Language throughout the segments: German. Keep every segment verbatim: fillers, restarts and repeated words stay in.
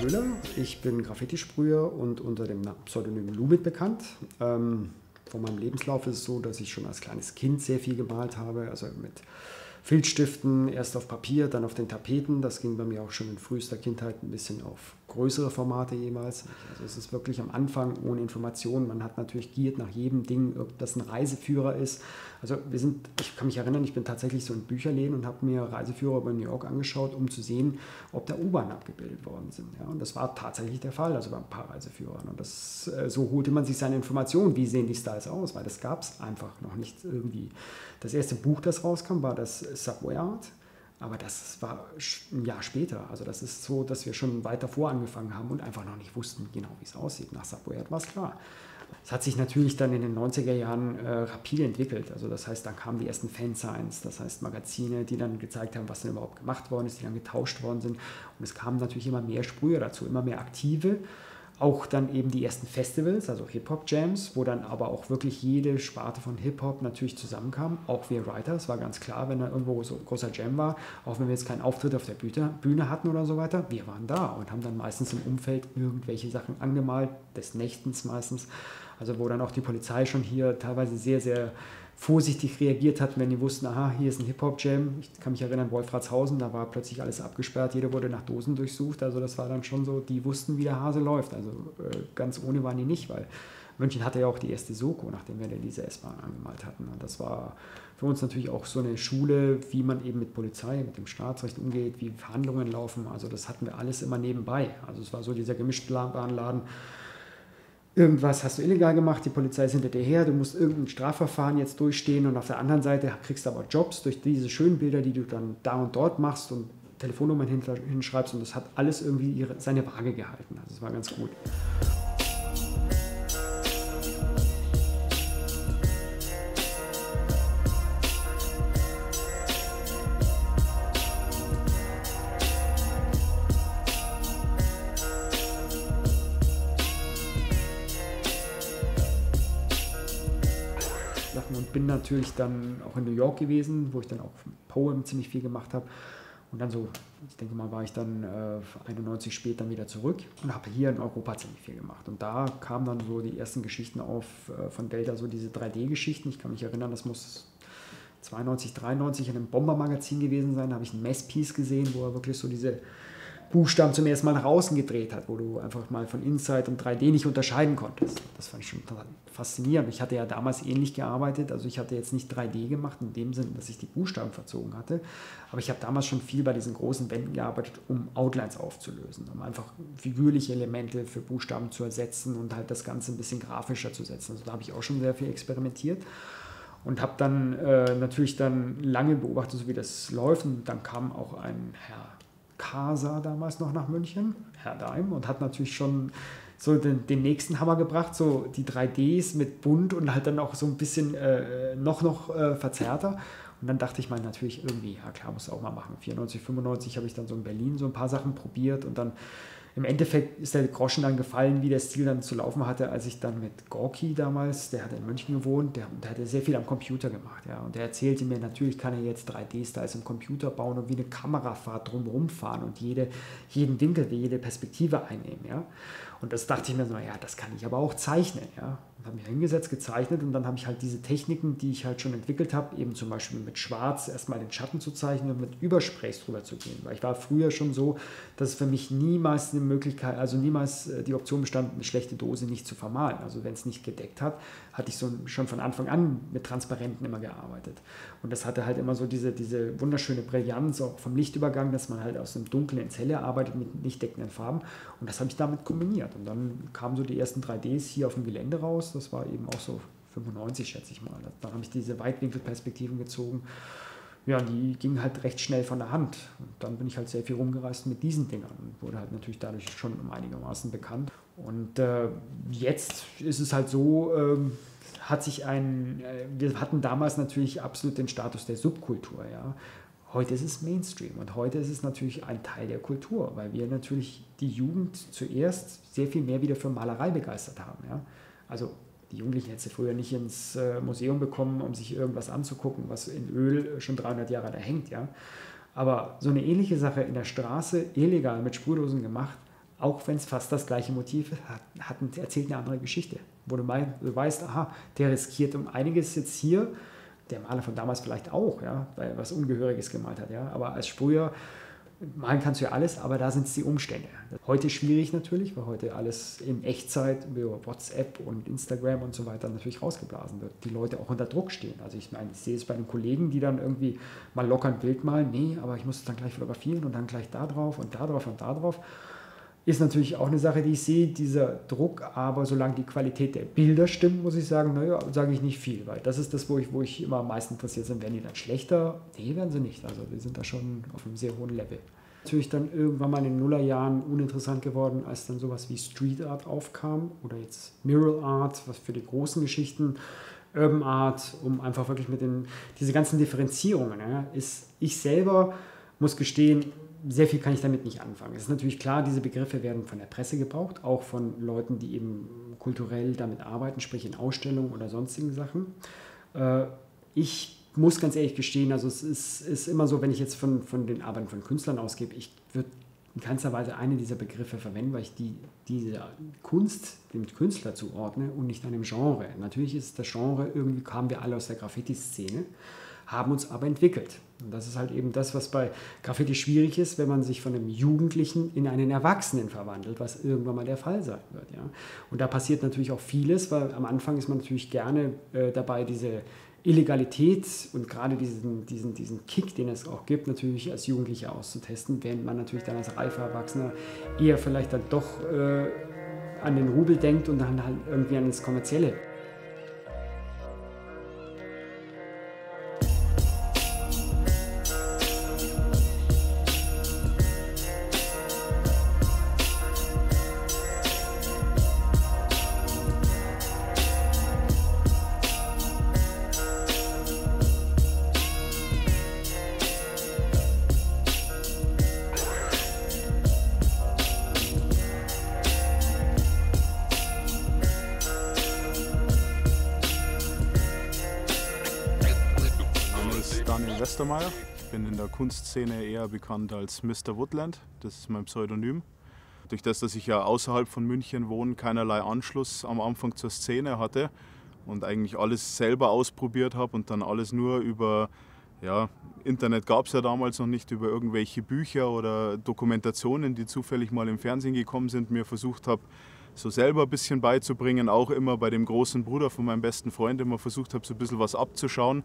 Köhler. Ich bin Graffiti-Sprüher und unter dem Pseudonym Lumit bekannt. Ähm, von meinem Lebenslauf ist es so, dass ich schon als kleines Kind sehr viel gemalt habe, also mit Filzstiften, erst auf Papier, dann auf den Tapeten. Das ging bei mir auch schon in frühester Kindheit ein bisschen auf größere Formate jeweils. Also es ist wirklich am Anfang ohne Informationen. Man hat natürlich giert nach jedem Ding, ob das ein Reiseführer ist. Also wir sind, ich kann mich erinnern, ich bin tatsächlich so in Bücherläden und habe mir Reiseführer über New York angeschaut, um zu sehen, ob da U-Bahnen abgebildet worden sind. Ja, und das war tatsächlich der Fall, also bei ein paar Reiseführern. Und das, so holte man sich seine Informationen, wie sehen die Styles aus, weil das gab es einfach noch nicht irgendwie. Das erste Buch, das rauskam, war das Subway Art. Aber das war ein Jahr später. Also das ist so, dass wir schon weit davor angefangen haben und einfach noch nicht wussten, genau wie es aussieht. Nach Subway Art war es klar. Es hat sich natürlich dann in den neunziger Jahren äh, rapide entwickelt. Also das heißt, dann kamen die ersten Fansigns, das heißt Magazine, die dann gezeigt haben, was denn überhaupt gemacht worden ist, die dann getauscht worden sind. Und es kamen natürlich immer mehr Sprüher dazu, immer mehr Aktive. Auch dann eben die ersten Festivals, also Hip-Hop-Jams, wo dann aber auch wirklich jede Sparte von Hip-Hop natürlich zusammenkam. Auch wir Writer, es war ganz klar, wenn da irgendwo so ein großer Jam war, auch wenn wir jetzt keinen Auftritt auf der Bühne hatten oder so weiter, wir waren da und haben dann meistens im Umfeld irgendwelche Sachen angemalt, des Nächtens meistens. Also wo dann auch die Polizei schon hier teilweise sehr, sehr vorsichtig reagiert hat, wenn die wussten, aha, hier ist ein Hip-Hop-Jam. Ich kann mich erinnern, Wolfratshausen, da war plötzlich alles abgesperrt, jeder wurde nach Dosen durchsucht. Also das war dann schon so, die wussten, wie der Hase läuft. Also äh, ganz ohne waren die nicht, weil München hatte ja auch die erste Soko, nachdem wir dann diese S-Bahn angemalt hatten. Und das war für uns natürlich auch so eine Schule, wie man eben mit Polizei, mit dem Staatsrecht umgeht, wie Verhandlungen laufen. Also das hatten wir alles immer nebenbei. Also es war so dieser Gemischtwarenladen. Irgendwas hast du illegal gemacht, die Polizei ist hinter dir her, du musst irgendein Strafverfahren jetzt durchstehen und auf der anderen Seite kriegst du aber Jobs durch diese schönen Bilder, die du dann da und dort machst und Telefonnummern hinschreibst und das hat alles irgendwie ihre, seine Waage gehalten. Also das war ganz gut. Und bin natürlich dann auch in New York gewesen, wo ich dann auch Poem ziemlich viel gemacht habe. Und dann so, ich denke mal, war ich dann äh, einundneunzig später wieder zurück und habe hier in Europa ziemlich viel gemacht. Und da kamen dann so die ersten Geschichten auf äh, von Delta, so diese drei D-Geschichten. Ich kann mich erinnern, das muss zweiundneunzig, dreiundneunzig in einem Bomber-Magazin gewesen sein. Da habe ich ein Messpiece gesehen, wo er wirklich so diese Buchstaben zum ersten Mal nach außen gedreht hat, wo du einfach mal von Inside und drei D nicht unterscheiden konntest. Das fand ich schon faszinierend. Ich hatte ja damals ähnlich gearbeitet, also ich hatte jetzt nicht drei D gemacht in dem Sinne, dass ich die Buchstaben verzogen hatte, aber ich habe damals schon viel bei diesen großen Wänden gearbeitet, um Outlines aufzulösen, um einfach figürliche Elemente für Buchstaben zu ersetzen und halt das Ganze ein bisschen grafischer zu setzen. Also da habe ich auch schon sehr viel experimentiert. Und habe dann äh, natürlich dann lange beobachtet, so wie das läuft. Und dann kam auch ein Herr Kasa damals noch nach München, Herr Daim, und hat natürlich schon so den, den nächsten Hammer gebracht, so die drei Ds mit bunt und halt dann auch so ein bisschen äh, noch, noch äh, verzerrter. Und dann dachte ich mal natürlich irgendwie, ja klar, muss auch mal machen. vierundneunzig, fünfundneunzig habe ich dann so in Berlin so ein paar Sachen probiert und dann im Endeffekt ist der Groschen dann gefallen, wie der Stil dann zu laufen hatte, als ich dann mit Gorki damals, der hat in München gewohnt, der, der hat sehr viel am Computer gemacht. Ja, und der erzählte mir, natürlich kann er jetzt drei D-Styles im Computer bauen und wie eine Kamerafahrt drumherum fahren und jede, jeden Winkel, jede Perspektive einnehmen. Ja. Und das dachte ich mir so, ja, das kann ich aber auch zeichnen. Ja. Und habe mich hingesetzt, gezeichnet und dann habe ich halt diese Techniken, die ich halt schon entwickelt habe, eben zum Beispiel mit Schwarz erstmal den Schatten zu zeichnen und mit Übersprays drüber zu gehen. Weil ich war früher schon so, dass es für mich niemals eine Möglichkeit, also niemals die Option bestand, eine schlechte Dose nicht zu vermalen. Also wenn es nicht gedeckt hat, hatte ich so schon von Anfang an mit Transparenten immer gearbeitet. Und das hatte halt immer so diese, diese wunderschöne Brillanz auch vom Lichtübergang, dass man halt aus dem Dunkeln ins Helle arbeitet mit nicht deckenden Farben. Und das habe ich damit kombiniert. Und dann kamen so die ersten drei Ds hier auf dem Gelände raus. Das war eben auch so fünfundneunzig, schätze ich mal. Dann habe ich diese Weitwinkelperspektiven gezogen. Ja, die gingen halt recht schnell von der Hand. Und dann bin ich halt sehr viel rumgereist mit diesen Dingern und wurde halt natürlich dadurch schon um einigermaßen bekannt. Und äh, jetzt ist es halt so, ähm, hat sich ein, äh, wir hatten damals natürlich absolut den Status der Subkultur, ja. Heute ist es Mainstream und heute ist es natürlich ein Teil der Kultur, weil wir natürlich die Jugend zuerst sehr viel mehr wieder für Malerei begeistert haben, ja. Also die Jugendlichen hätten früher nicht ins äh, Museum bekommen, um sich irgendwas anzugucken, was in Öl schon dreihundert Jahre da hängt, ja. Aber so eine ähnliche Sache in der Straße, illegal mit Sprühdosen gemacht, auch wenn es fast das gleiche Motiv hat, hat erzählt eine andere Geschichte, wo du, mein, du weißt, aha, der riskiert um einiges jetzt hier, der Maler von damals vielleicht auch, ja, weil er was Ungehöriges gemalt hat, ja, aber als Sprüher malen kannst du ja alles, aber da sind es die Umstände. Heute schwierig natürlich, weil heute alles in Echtzeit über WhatsApp und Instagram und so weiter natürlich rausgeblasen wird. Die Leute auch unter Druck stehen. Also ich meine, ich sehe es bei den Kollegen, die dann irgendwie mal locker ein Bild malen. Nee, aber ich muss es dann gleich fotografieren und dann gleich da drauf und da drauf und da drauf. Ist natürlich auch eine Sache, die ich sehe, dieser Druck, aber solange die Qualität der Bilder stimmt, muss ich sagen, naja, sage ich nicht viel, weil das ist das, wo ich, wo ich immer am meisten interessiert bin. Werden die dann schlechter? Nee, werden sie nicht. Also wir sind da schon auf einem sehr hohen Level. Natürlich dann irgendwann mal in den Nullerjahren uninteressant geworden, als dann sowas wie Street Art aufkam oder jetzt Mural Art, was für die großen Geschichten, Urban Art, um einfach wirklich mit den, diese ganzen Differenzierungen, ja, ist, ich selber muss gestehen, sehr viel kann ich damit nicht anfangen. Es ist natürlich klar, diese Begriffe werden von der Presse gebraucht, auch von Leuten, die eben kulturell damit arbeiten, sprich in Ausstellungen oder sonstigen Sachen. Ich muss ganz ehrlich gestehen, also es ist, ist immer so, wenn ich jetzt von, von den Arbeiten von Künstlern ausgebe, ich würde in keinster Weise eine dieser Begriffe verwenden, weil ich die, diese Kunst dem Künstler zuordne und nicht einem Genre. Natürlich ist das Genre, irgendwie kamen wir alle aus der Graffiti-Szene, haben uns aber entwickelt. Und das ist halt eben das, was bei Graffiti schwierig ist, wenn man sich von einem Jugendlichen in einen Erwachsenen verwandelt, was irgendwann mal der Fall sein wird. Ja. Und da passiert natürlich auch vieles, weil am Anfang ist man natürlich gerne äh, dabei, diese Illegalität und gerade diesen, diesen, diesen Kick, den es auch gibt, natürlich als Jugendlicher auszutesten, während man natürlich dann als reifer Erwachsener eher vielleicht dann doch äh, an den Rubel denkt und dann halt irgendwie an das Kommerzielle. Westermeier. Ich bin in der Kunstszene eher bekannt als Mister Woodland, das ist mein Pseudonym. Durch das, dass ich ja außerhalb von München wohne, keinerlei Anschluss am Anfang zur Szene hatte und eigentlich alles selber ausprobiert habe und dann alles nur über, ja, Internet gab es ja damals noch nicht, über irgendwelche Bücher oder Dokumentationen, die zufällig mal im Fernsehen gekommen sind, mir versucht habe, so selber ein bisschen beizubringen, auch immer bei dem großen Bruder von meinem besten Freund immer versucht habe, so ein bisschen was abzuschauen.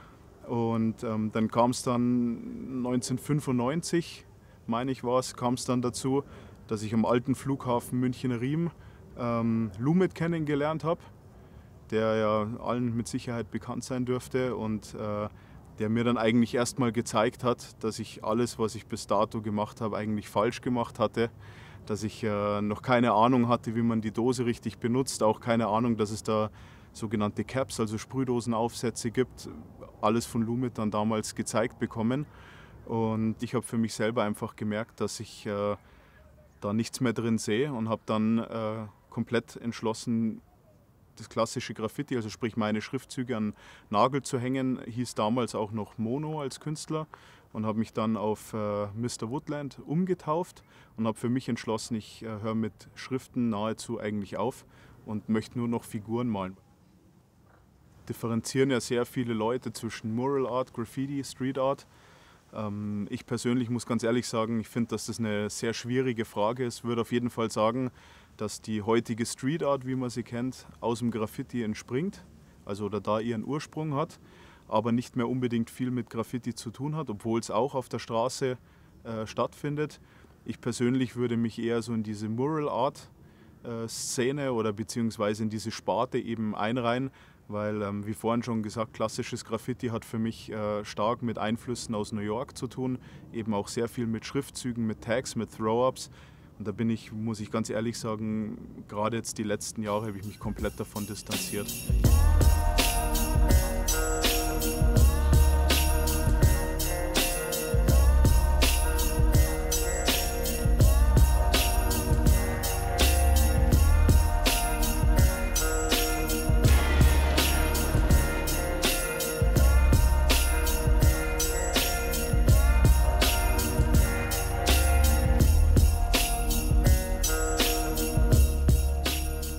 Und ähm, dann kam es dann neunzehnhundertfünfundneunzig, meine ich war es, kam es dann dazu, dass ich am alten Flughafen München-Riem ähm, Lumit kennengelernt habe, der ja allen mit Sicherheit bekannt sein dürfte und äh, der mir dann eigentlich erstmal gezeigt hat, dass ich alles, was ich bis dato gemacht habe, eigentlich falsch gemacht hatte, dass ich äh, noch keine Ahnung hatte, wie man die Dose richtig benutzt, auch keine Ahnung, dass es da sogenannte Caps, also Sprühdosenaufsätze gibt, alles von Lumit dann damals gezeigt bekommen. Und ich habe für mich selber einfach gemerkt, dass ich äh, da nichts mehr drin sehe und habe dann äh, komplett entschlossen, das klassische Graffiti, also sprich meine Schriftzüge an Nagel zu hängen, hieß damals auch noch Mono als Künstler und habe mich dann auf äh, Mister Woodland umgetauft und habe für mich entschlossen, ich äh, höre mit Schriften nahezu eigentlich auf und möchte nur noch Figuren malen. Differenzieren ja sehr viele Leute zwischen Mural Art, Graffiti, Street Art. Ähm, ich persönlich muss ganz ehrlich sagen, ich finde, dass das eine sehr schwierige Frage ist. Ich würde auf jeden Fall sagen, dass die heutige Street Art, wie man sie kennt, aus dem Graffiti entspringt, also oder da ihren Ursprung hat, aber nicht mehr unbedingt viel mit Graffiti zu tun hat, obwohl es auch auf der Straße äh, stattfindet. Ich persönlich würde mich eher so in diese Mural Art äh, Szene oder beziehungsweise in diese Sparte eben einreihen, weil, ähm, wie vorhin schon gesagt, klassisches Graffiti hat für mich äh, stark mit Einflüssen aus New York zu tun, eben auch sehr viel mit Schriftzügen, mit Tags, mit Throw-Ups. Und da bin ich, muss ich ganz ehrlich sagen, gerade jetzt die letzten Jahre habe ich mich komplett davon distanziert.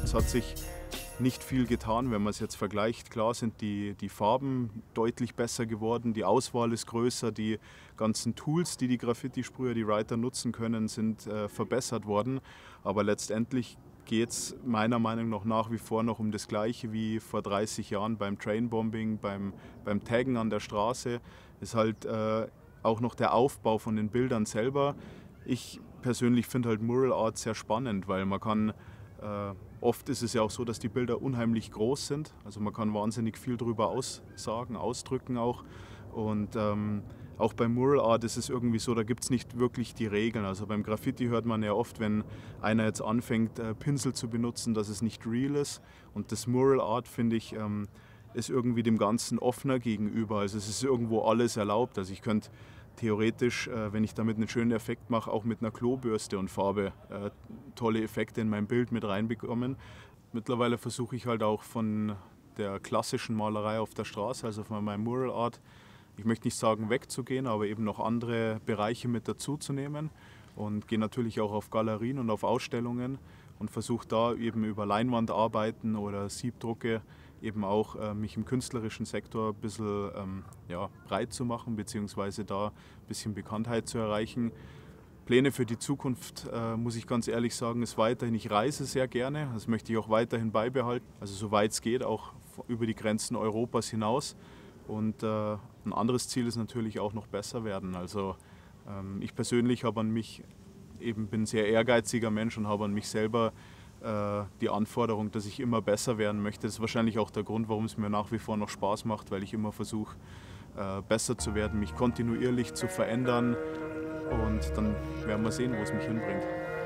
Es hat sich nicht viel getan, wenn man es jetzt vergleicht. Klar sind die, die Farben deutlich besser geworden, die Auswahl ist größer, die ganzen Tools, die die Graffiti-Sprüher, die Writer nutzen können, sind äh, verbessert worden. Aber letztendlich geht es meiner Meinung nach nach wie vor noch um das Gleiche wie vor dreißig Jahren beim Trainbombing, beim, beim Taggen an der Straße. Ist halt äh, auch noch der Aufbau von den Bildern selber. Ich persönlich finde halt Mural Art sehr spannend, weil man kann Äh, oft ist es ja auch so, dass die Bilder unheimlich groß sind. Also man kann wahnsinnig viel darüber aussagen, ausdrücken auch. Und ähm, auch beim Mural Art ist es irgendwie so, da gibt es nicht wirklich die Regeln. Also beim Graffiti hört man ja oft, wenn einer jetzt anfängt, äh, Pinsel zu benutzen, dass es nicht real ist. Und das Mural Art, finde ich, ähm, ist irgendwie dem Ganzen offener gegenüber. Also es ist irgendwo alles erlaubt. Also ich könnte theoretisch, äh, wenn ich damit einen schönen Effekt mache, auch mit einer Klobürste und Farbe äh, tolle Effekte in mein Bild mit reinbekommen. Mittlerweile versuche ich halt auch von der klassischen Malerei auf der Straße, also von meinem Mural Art, ich möchte nicht sagen wegzugehen, aber eben noch andere Bereiche mit dazu zu nehmen und gehe natürlich auch auf Galerien und auf Ausstellungen und versuche da eben über Leinwandarbeiten oder Siebdrucke eben auch äh, mich im künstlerischen Sektor ein bisschen ähm, ja, breit zu machen, beziehungsweise da ein bisschen Bekanntheit zu erreichen. Pläne für die Zukunft, äh, muss ich ganz ehrlich sagen, ist weiterhin, ich reise sehr gerne, das möchte ich auch weiterhin beibehalten, also soweit es geht, auch über die Grenzen Europas hinaus. Und äh, ein anderes Ziel ist natürlich auch noch besser werden. Also ähm, ich persönlich habe an mich, eben bin ein sehr ehrgeiziger Mensch und habe an mich selber die Anforderung, dass ich immer besser werden möchte. Das ist wahrscheinlich auch der Grund, warum es mir nach wie vor noch Spaß macht, weil ich immer versuche, besser zu werden, mich kontinuierlich zu verändern und dann werden wir sehen, wo es mich hinbringt.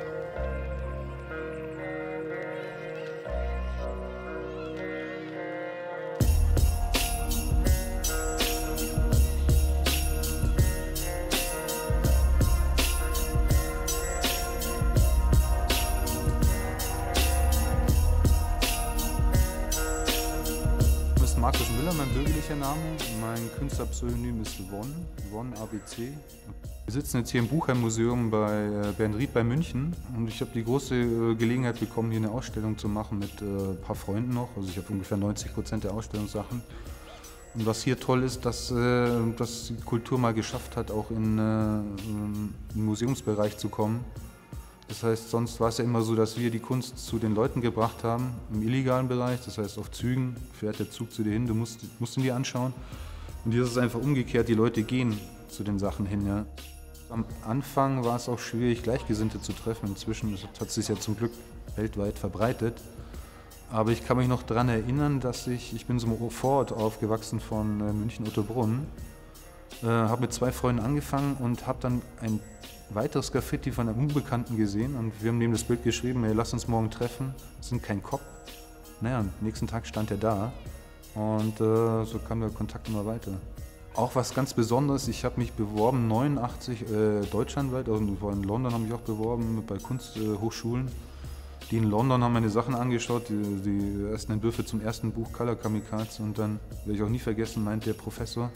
Markus Müller, mein bürgerlicher Name. Mein Künstlerpseudonym ist Won, Won A B C. Wir sitzen jetzt hier im Buchheim-Museum bei Bernd Ried bei München und ich habe die große Gelegenheit bekommen, hier eine Ausstellung zu machen mit ein paar Freunden noch. Also ich habe ungefähr neunzig Prozent der Ausstellungssachen. Und was hier toll ist, dass, dass die Kultur mal geschafft hat, auch in den Museumsbereich zu kommen. Das heißt, sonst war es ja immer so, dass wir die Kunst zu den Leuten gebracht haben, im illegalen Bereich. Das heißt, auf Zügen fährt der Zug zu dir hin, du musst, musst ihn dir anschauen. Und hier ist es einfach umgekehrt, die Leute gehen zu den Sachen hin. Ja. Am Anfang war es auch schwierig, Gleichgesinnte zu treffen. Inzwischen hat es sich ja zum Glück weltweit verbreitet. Aber ich kann mich noch daran erinnern, dass ich, ich bin so im Vorort aufgewachsen von München-Ottobrunn, äh, habe mit zwei Freunden angefangen und habe dann ein weiteres Graffiti von einem Unbekannten gesehen und wir haben neben das Bild geschrieben, hey, lass uns morgen treffen, wir sind kein Cop. Naja, am nächsten Tag stand er da und äh, so kam der Kontakt immer weiter. Auch was ganz Besonderes, ich habe mich beworben, neunundachtzig äh, deutschlandweit, also in London habe ich auch beworben, bei Kunsthochschulen. Äh, die in London haben meine Sachen angeschaut, die, die ersten Entwürfe zum ersten Buch Color Kamikaze und dann, werde ich auch nie vergessen, meint der Professor,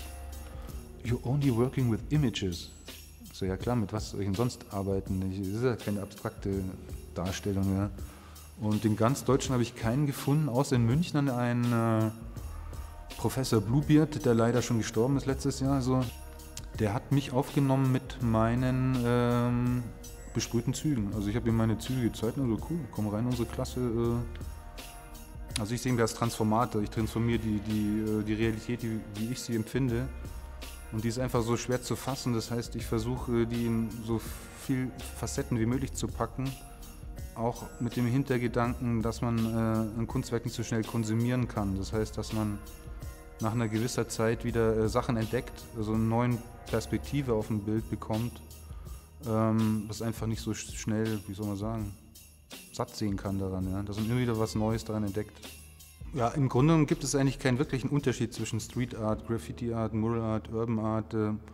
you're only working with images. So, ja klar, mit was soll ich denn sonst arbeiten? Das ist ja keine abstrakte Darstellung. Ja. Und in ganz Deutschland habe ich keinen gefunden, außer in München einen äh, Professor Bluebeard, der leider schon gestorben ist letztes Jahr. So. Der hat mich aufgenommen mit meinen ähm, besprühten Zügen. Also ich habe ihm meine Züge gezeigt und so, cool, komm rein in unsere Klasse. Äh. Also ich sehe ihn als Transformator, ich transformiere die, die, die Realität, die, wie ich sie empfinde. Und die ist einfach so schwer zu fassen, das heißt, ich versuche, die in so viele Facetten wie möglich zu packen, auch mit dem Hintergedanken, dass man äh, ein Kunstwerk nicht so schnell konsumieren kann. Das heißt, dass man nach einer gewissen Zeit wieder äh, Sachen entdeckt, also eine neue Perspektive auf ein Bild bekommt, ähm, das einfach nicht so schnell, wie soll man sagen, satt sehen kann daran, ja? Dass man immer wieder was Neues daran entdeckt. Ja, im Grunde genommen gibt es eigentlich keinen wirklichen Unterschied zwischen Street Art, Graffiti Art, Mural Art, Urban Art.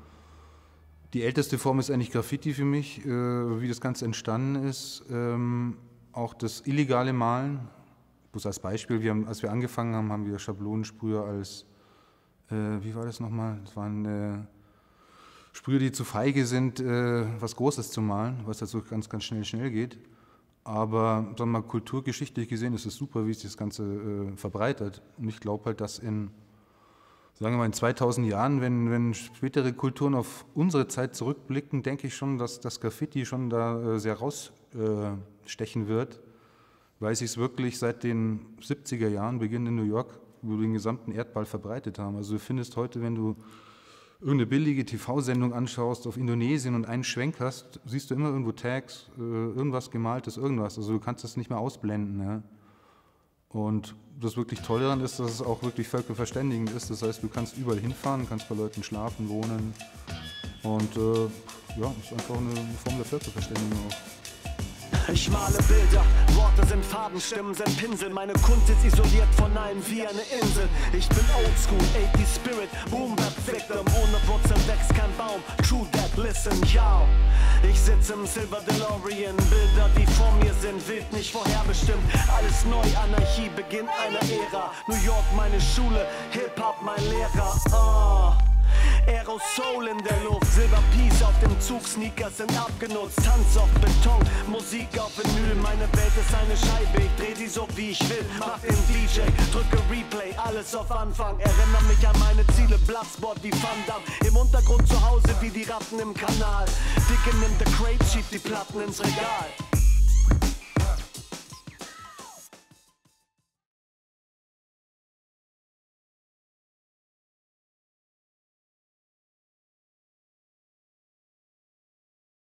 Die älteste Form ist eigentlich Graffiti für mich, wie das Ganze entstanden ist. Auch das illegale Malen, bloß als Beispiel, wir haben, als wir angefangen haben, haben wir Schablonensprüher als, wie war das nochmal, das waren Sprüher, die zu feige sind, was Großes zu malen, was halt so ganz, ganz schnell, schnell geht. Aber sagen wir mal, kulturgeschichtlich gesehen ist es super, wie sich das Ganze äh, verbreitet. Und ich glaube halt, dass in, sagen wir mal, in zweitausend Jahren, wenn, wenn spätere Kulturen auf unsere Zeit zurückblicken, denke ich schon, dass das Graffiti schon da äh, sehr rausstechen äh, wird, weil sie es wirklich seit den siebziger Jahren, Beginn in New York, über den gesamten Erdball verbreitet haben. Also du findest heute, wenn du irgendeine billige T V-Sendung anschaust auf Indonesien und einen Schwenk hast, siehst du immer irgendwo Tags, äh, irgendwas gemaltes, irgendwas. Also du kannst das nicht mehr ausblenden. Ja? Und das wirklich Tolle daran ist, dass es auch wirklich völkerverständigend ist. Das heißt, du kannst überall hinfahren, kannst bei Leuten schlafen, wohnen. Und äh, ja, es ist einfach eine Form der Völkerverständigung auch. Ich male Bilder, Worte sind Farben, Stimmen sind Pinsel. Meine Kunst ist isoliert von allen wie eine Insel. Ich bin oldschool, achtziger Spirit, Boom Bap Victim. Ohne Wurzeln wächst kein Baum, True That, listen, yo. Ich sitze im Silver DeLorean, Bilder, die vor mir sind, wild nicht vorherbestimmt. Alles neu, Anarchie, Beginn einer Ära. New York meine Schule, Hip-Hop mein Lehrer, oh. Aerosol in der Luft, Silberpiece auf dem Zug, Sneakers sind abgenutzt, Tanz auf Beton, Musik auf Vinyl, meine Welt ist eine Scheibe, ich dreh sie so wie ich will, mach den D J, drücke Replay, alles auf Anfang, erinnere mich an meine Ziele, Bloodsport wie Van Damme, im Untergrund zu Hause wie die Ratten im Kanal, Dicken nimmt der Crate, schiebt die Platten ins Regal.